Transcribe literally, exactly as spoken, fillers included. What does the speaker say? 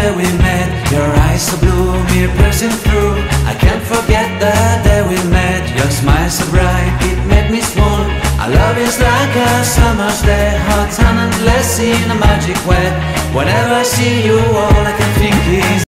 day we met. Your eyes so blue, me piercing through. I can't forget the day we met. Your smile so bright, it made me swoon. Our love is like a summer's day, hot and endless in a magic way. Whenever I see you, all I can think is